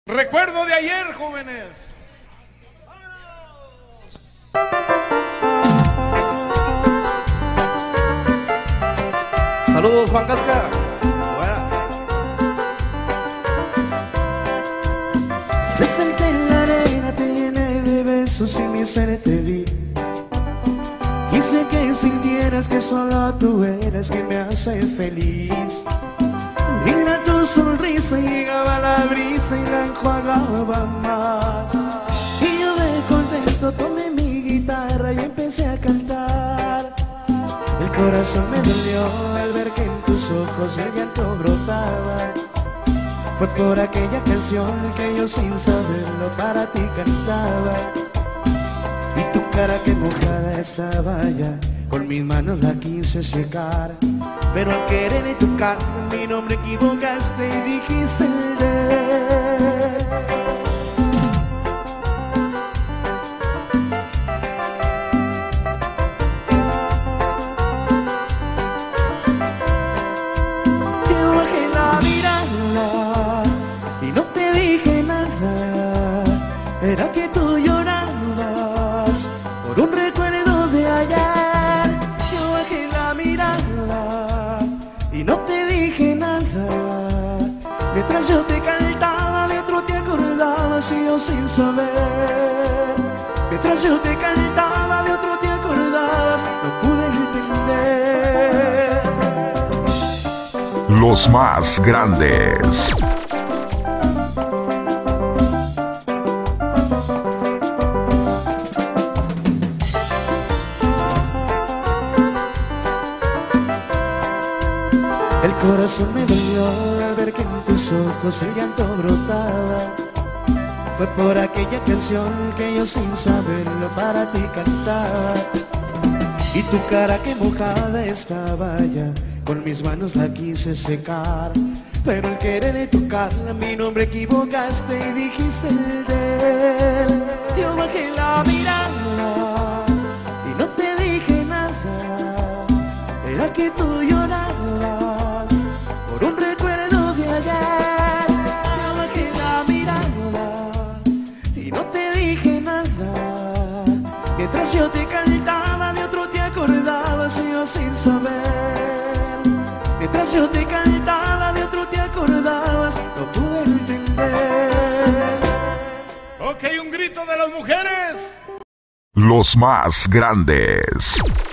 Recuerdo de ayer, jóvenes. Saludos, Juan Casca. Te senté en la arena, te llené de besos y mi ser te di. Quise que sintieras que solo tú eres quien me hace feliz. Mira tu sonrisa, llegaba la brisa y la enjuagaba más. Y yo de contento tomé mi guitarra y empecé a cantar. El corazón me dolió al ver que en tus ojos el llanto brotaba. Fue por aquella canción que yo sin saberlo para ti cantaba. Y tu cara que mojada estaba ya, con mis manos la quise secar. Pero al querer tocar mi nombre equivocaste y dijiste que bajé la mirada y no te dije nada. Era que tú llorabas por un recuerdo de ayer. Yo bajé la mirada y no te dije nada. Mientras yo te cantaba, de otro te acordabas y yo sin saber. Mientras yo te cantaba, de otro te acordabas, no pude entender. Los más grandes. El corazón me dolió al ver que en tus ojos el llanto brotaba. Fue por aquella canción que yo sin saberlo para ti cantaba. Y tu cara que mojada estaba ya, con mis manos la quise secar. Pero al querer tocar mi nombre equivocaste y dijiste el de él. Yo bajé la mirada y no te dije nada. Era que tú llorabas por un recuerdo de ayer. Yo bajé la mirada y no te dije nada. Mientras yo te cantaba, de otro te acordabas y yo sin saber. Mientras yo te cantaba, de otro te acordabas, no pude entender. Ok, un grito de las mujeres. Los más grandes.